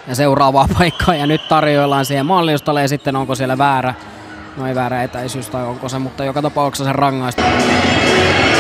ja seuraavaa paikkaa ja nyt tarjoillaan siihen maaliustalle ja sitten onko siellä väärä, no ei väärä etäisyys tai onko se, mutta joka tapauksessa se rangaistus.